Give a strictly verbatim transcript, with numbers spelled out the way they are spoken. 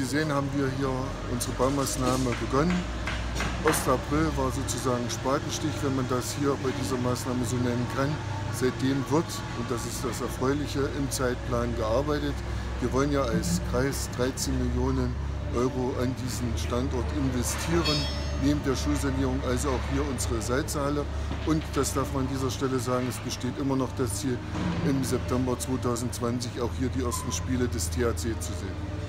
Sie sehen, haben wir hier unsere Baumaßnahme begonnen. erster April war sozusagen Spatenstich, wenn man das hier bei dieser Maßnahme so nennen kann. Seitdem wird, und das ist das Erfreuliche, im Zeitplan gearbeitet. Wir wollen ja als Kreis dreizehn Millionen Euro an diesen Standort investieren, neben der Schulsanierung, also auch hier unsere Salzhalle. Und das darf man an dieser Stelle sagen, es besteht immer noch das Ziel, im September zweitausendzwanzig auch hier die ersten Spiele des T H C zu sehen.